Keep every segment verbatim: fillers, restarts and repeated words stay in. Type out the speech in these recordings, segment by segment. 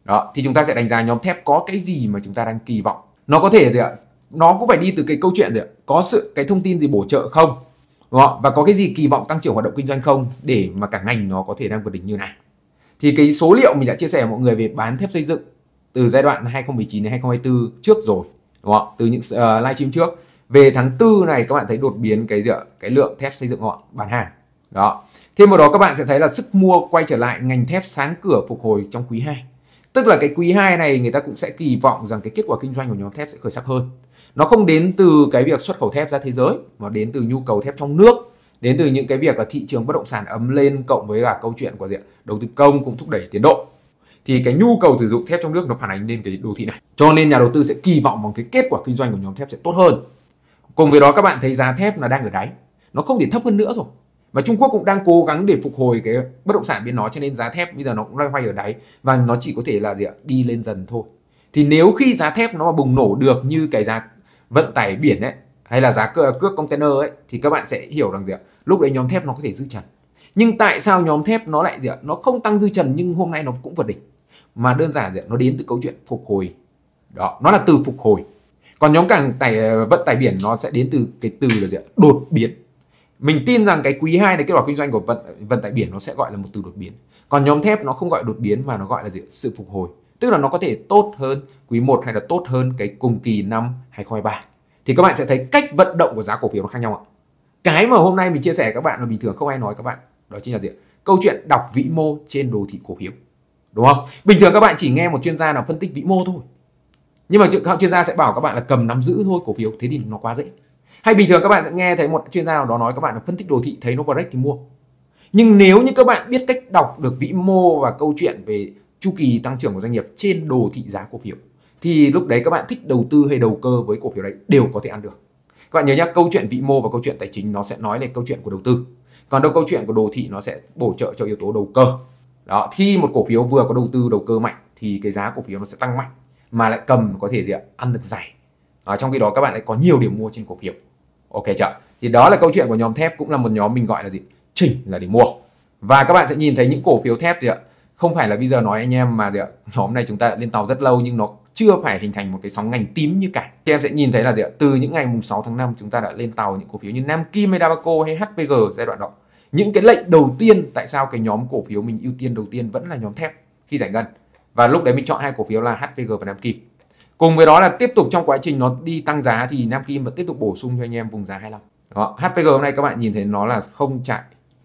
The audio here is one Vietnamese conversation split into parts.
Đó, thì chúng ta sẽ đánh giá nhóm thép có cái gì mà chúng ta đang kỳ vọng. Nó có thể gì ạ? Nó cũng phải đi từ cái câu chuyện gì ạ? Có sự cái thông tin gì bổ trợ không? Đúng không? Và có cái gì kỳ vọng tăng trưởng hoạt động kinh doanh không để mà cả ngành nó có thể đang vượt đỉnh như này. Thì cái số liệu mình đã chia sẻ với mọi người về bán thép xây dựng từ giai đoạn hai không một chín đến hai không hai tư trước rồi, đúng không? Từ những uh, livestream trước, về tháng tư này các bạn thấy đột biến cái gì ạ? Cái lượng thép xây dựng họ bán hàng. Đó. Thêm vào đó các bạn sẽ thấy là sức mua quay trở lại ngành thép sáng cửa phục hồi trong quý hai. Tức là cái quý hai này người ta cũng sẽ kỳ vọng rằng cái kết quả kinh doanh của nhóm thép sẽ khởi sắc hơn. Nó không đến từ cái việc xuất khẩu thép ra thế giới mà đến từ nhu cầu thép trong nước, đến từ những cái việc là thị trường bất động sản ấm lên cộng với cả câu chuyện của diện đầu tư công cũng thúc đẩy tiến độ. Thì cái nhu cầu sử dụng thép trong nước nó phản ánh lên cái đô thị này. Cho nên nhà đầu tư sẽ kỳ vọng vào cái kết quả kinh doanh của nhóm thép sẽ tốt hơn. Cùng với đó các bạn thấy giá thép là đang ở đáy, nó không thể thấp hơn nữa rồi. Và Trung Quốc cũng đang cố gắng để phục hồi cái bất động sản bên nó, cho nên giá thép bây giờ nó cũng loay hoay ở đáy và nó chỉ có thể là gì ạ? Đi lên dần thôi. Thì nếu khi giá thép nó mà bùng nổ được như cái giá vận tải biển ấy, hay là giá cước container ấy, thì các bạn sẽ hiểu rằng gì ạ? Lúc đấy nhóm thép nó có thể dư trần. Nhưng tại sao nhóm thép nó lại gì ạ? Nó không tăng dư trần nhưng hôm nay nó cũng vượt đỉnh, mà đơn giản gì ạ? Nó đến từ câu chuyện phục hồi. Đó, nó là từ phục hồi. Còn nhóm cảng tải vận tải biển nó sẽ đến từ cái từ là gì ạ? Đột biến. Mình tin rằng cái quý hai này kết quả kinh doanh của vận vận tải biển nó sẽ gọi là một từ đột biến. Còn nhóm thép nó không gọi đột biến mà nó gọi là gì? Sự phục hồi. Tức là nó có thể tốt hơn quý một hay là tốt hơn cái cùng kỳ năm hai không hai ba. Thì các bạn sẽ thấy cách vận động của giá cổ phiếu nó khác nhau ạ. Cái mà hôm nay mình chia sẻ các bạn là bình thường không ai nói các bạn, đó chính là gì? Câu chuyện đọc vĩ mô trên đồ thị cổ phiếu. Đúng không? Bình thường các bạn chỉ nghe một chuyên gia nào phân tích vĩ mô thôi. Nhưng mà các chuyên gia sẽ bảo các bạn là cầm nắm giữ thôi cổ phiếu, thế thì nó quá dễ. Hay bình thường các bạn sẽ nghe thấy một chuyên gia nào đó nói các bạn là phân tích đồ thị, thấy nó break thì mua. Nhưng nếu như các bạn biết cách đọc được vĩ mô và câu chuyện về chu kỳ tăng trưởng của doanh nghiệp trên đồ thị giá cổ phiếu, thì lúc đấy các bạn thích đầu tư hay đầu cơ với cổ phiếu đấy đều có thể ăn được. Các bạn nhớ nhá, câu chuyện vĩ mô và câu chuyện tài chính nó sẽ nói lên câu chuyện của đầu tư. Còn đâu câu chuyện của đồ thị nó sẽ bổ trợ cho yếu tố đầu cơ. Đó, khi một cổ phiếu vừa có đầu tư đầu cơ mạnh thì cái giá cổ phiếu nó sẽ tăng mạnh, mà lại cầm có thể gì ạ? Ăn được dày. Đó, trong khi đó các bạn lại có nhiều điểm mua trên cổ phiếu. Ok chưa? Thì đó là câu chuyện của nhóm thép, cũng là một nhóm mình gọi là gì? Chỉnh là để mua. Và các bạn sẽ nhìn thấy những cổ phiếu thép gì ạ? Không phải là bây giờ nói anh em mà gì ạ? Nhóm này chúng ta đã lên tàu rất lâu nhưng nó chưa phải hình thành một cái sóng ngành tím như cả. Thì em sẽ nhìn thấy là gì ạ? Từ những ngày mùng sáu tháng năm chúng ta đã lên tàu những cổ phiếu như Nam Kim hay Dabaco hay hát pê giê giai đoạn đó. Những cái lệnh đầu tiên, tại sao cái nhóm cổ phiếu mình ưu tiên đầu tiên vẫn là nhóm thép khi giải ngân. Và lúc đấy mình chọn hai cổ phiếu là hát pê giê và Nam Kim. Cùng với đó là tiếp tục trong quá trình nó đi tăng giá thì Nam Kim vẫn tiếp tục bổ sung cho anh em vùng giá hai mươi lăm. Đó, hát pê giê hôm nay các bạn nhìn thấy nó là không chạy.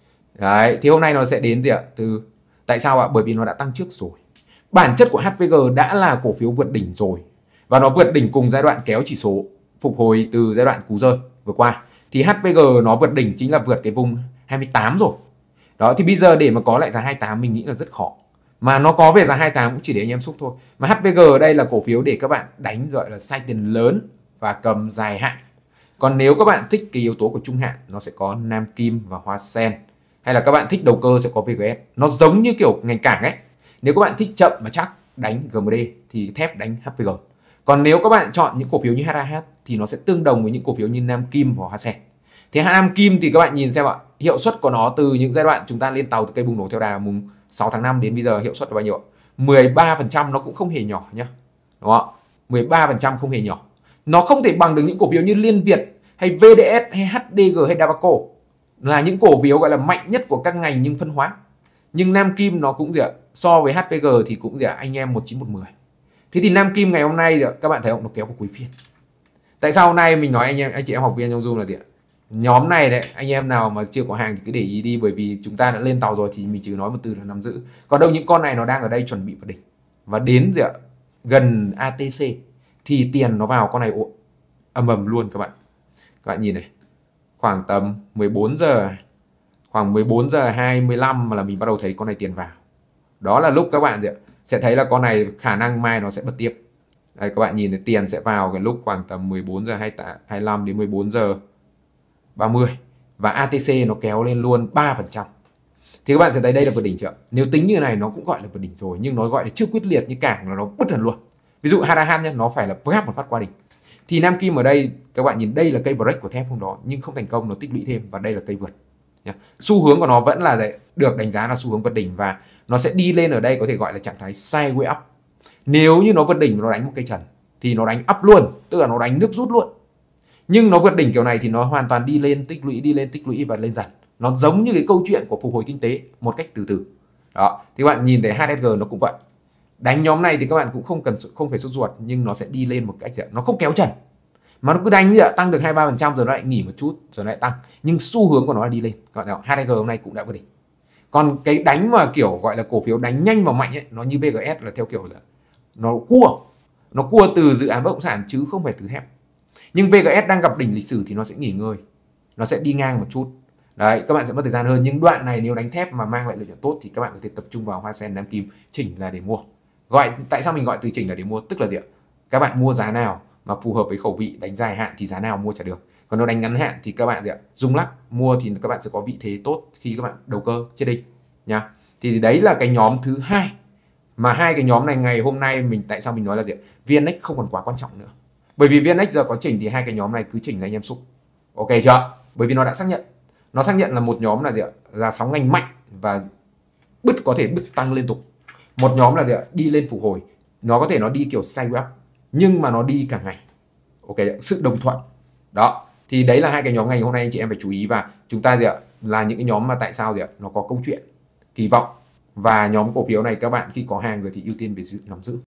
Đấy, thì hôm nay nó sẽ đến gì ạ? Từ tại sao ạ? Bởi vì nó đã tăng trước rồi. Bản chất của hát pê giê đã là cổ phiếu vượt đỉnh rồi. Và nó vượt đỉnh cùng giai đoạn kéo chỉ số phục hồi từ giai đoạn cú rơi vừa qua. Thì hát pê giê nó vượt đỉnh chính là vượt cái vùng hai mươi tám rồi. Đó, thì bây giờ để mà có lại giá hai mươi tám mình nghĩ là rất khó. Mà nó có về giá hai mươi tám cũng chỉ để anh em xúc thôi. Mà hát pê giê ở đây là cổ phiếu để các bạn đánh gọi là size tiền lớn và cầm dài hạn. Còn nếu các bạn thích cái yếu tố của trung hạn, nó sẽ có Nam Kim và Hoa Sen. Hay là các bạn thích đầu cơ sẽ có vê giê ét. Nó giống như kiểu ngành cảng ấy. Nếu các bạn thích chậm mà chắc đánh giê em đê thì thép đánh hát pê giê. Còn nếu các bạn chọn những cổ phiếu như hát a hát thì nó sẽ tương đồng với những cổ phiếu như Nam Kim và Hoa Sen. Thì Nam Kim thì các bạn nhìn xem ạ, hiệu suất của nó từ những giai đoạn chúng ta lên tàu từ cây bùng nổ theo đà mùng sáu tháng năm đến bây giờ hiệu suất là bao nhiêu? mười ba phần trăm, nó cũng không hề nhỏ nhá. Đúng không? mười ba phần trăm không hề nhỏ. Nó không thể bằng được những cổ phiếu như Liên Việt hay vê đê ét hay hát đê giê hay Dabaco, là những cổ phiếu gọi là mạnh nhất của các ngành nhưng phân hóa. Nhưng Nam Kim nó cũng gì ạ? So với hát pê giê thì cũng gì ạ? Anh em một chín một mười. Thế thì Nam Kim ngày hôm nay các bạn thấy không? Nó kéo vào cuối phiên. Tại sao hôm nay mình nói anh em anh chị em học viên trong Zoom là gì ạ? Nhóm này đấy, anh em nào mà chưa có hàng thì cứ để ý đi, bởi vì chúng ta đã lên tàu rồi thì mình chỉ nói một từ là nắm giữ. Còn đâu những con này nó đang ở đây chuẩn bị vào đỉnh. Và đến gì ạ? Gần a tê xê thì tiền nó vào con này ầm ầm luôn các bạn. Các bạn nhìn này. Khoảng tầm mười bốn giờ, khoảng mười bốn giờ hai mươi lăm mà là mình bắt đầu thấy con này tiền vào. Đó là lúc các bạn gì ạ? Sẽ thấy là con này khả năng mai nó sẽ bật tiếp. Đây các bạn nhìn thấy tiền sẽ vào cái lúc khoảng tầm mười bốn giờ hai mươi lăm đến mười bốn giờ ba mươi. Và a tê xê nó kéo lên luôn ba phần trăm. Thì các bạn sẽ thấy đây là vượt đỉnh chưa? Nếu tính như này nó cũng gọi là vượt đỉnh rồi, nhưng nó gọi là chưa quyết liệt như cảng là nó bứt hẳn luôn. Ví dụ hát a hát nhé, nó phải là váp một phát qua đỉnh. Thì Nam Kim ở đây các bạn nhìn đây là cây break của thép hôm đó nhưng không thành công, nó tích lũy thêm và đây là cây vượt. Xu hướng của nó vẫn là được đánh giá là xu hướng vượt đỉnh và nó sẽ đi lên ở đây có thể gọi là trạng thái sideways up. Nếu như nó vượt đỉnh nó đánh một cây trần thì nó đánh up luôn, tức là nó đánh nước rút luôn. Nhưng nó vượt đỉnh kiểu này thì nó hoàn toàn đi lên tích lũy, đi lên tích lũy và lên dần. Nó giống như cái câu chuyện của phục hồi kinh tế một cách từ từ. Đó, thì các bạn nhìn thấy hát ét giê nó cũng vậy. Đánh nhóm này thì các bạn cũng không cần không phải sốt ruột, nhưng nó sẽ đi lên một cách nó không kéo trần. Mà nó cứ đánh như tăng được hai ba phần trăm rồi nó lại nghỉ một chút rồi lại tăng, nhưng xu hướng của nó là đi lên. Các bạn hát ét giê hôm nay cũng đã vượt đỉnh. Còn cái đánh mà kiểu gọi là cổ phiếu đánh nhanh và mạnh ấy, nó như vê giê ét là theo kiểu là nó cua. Nó cua từ dự án bất động sản chứ không phải từ thép. Nhưng vê giê ét đang gặp đỉnh lịch sử thì nó sẽ nghỉ ngơi. Nó sẽ đi ngang một chút. Đấy, các bạn sẽ mất thời gian hơn. Nhưng đoạn này nếu đánh thép mà mang lại lợi nhuận tốt thì các bạn có thể tập trung vào Hoa Sen Nam Kim, chỉnh là để mua. Gọi tại sao mình gọi từ chỉnh là để mua? Tức là gì ạ? Các bạn mua giá nào mà phù hợp với khẩu vị đánh dài hạn thì giá nào mua trả được. Còn nếu đánh ngắn hạn thì các bạn gì ạ? Rung lắc mua thì các bạn sẽ có vị thế tốt khi các bạn đầu cơ chết đinh nha. Thì đấy là cái nhóm thứ hai. Mà hai cái nhóm này ngày hôm nay mình tại sao mình nói là gì ạ? vê en ích không còn quá quan trọng nữa. Bởi vì vê en ích giờ có chỉnh thì hai cái nhóm này cứ chỉnh là anh em xúc. Ok chưa? Bởi vì nó đã xác nhận. Nó xác nhận là một nhóm là gì ạ? Là sóng ngành mạnh và bứt có thể bứt tăng liên tục. Một nhóm là gì ạ? Đi lên phục hồi. Nó có thể nó đi kiểu sideways nhưng mà nó đi cả ngày. Ok, sự đồng thuận. Đó. Thì đấy là hai cái nhóm ngành hôm nay anh chị em phải chú ý, và chúng ta gì ạ? Là những cái nhóm mà tại sao gì ạ? Nó có câu chuyện, kỳ vọng, và nhóm cổ phiếu này các bạn khi có hàng rồi thì ưu tiên về sự nắm giữ.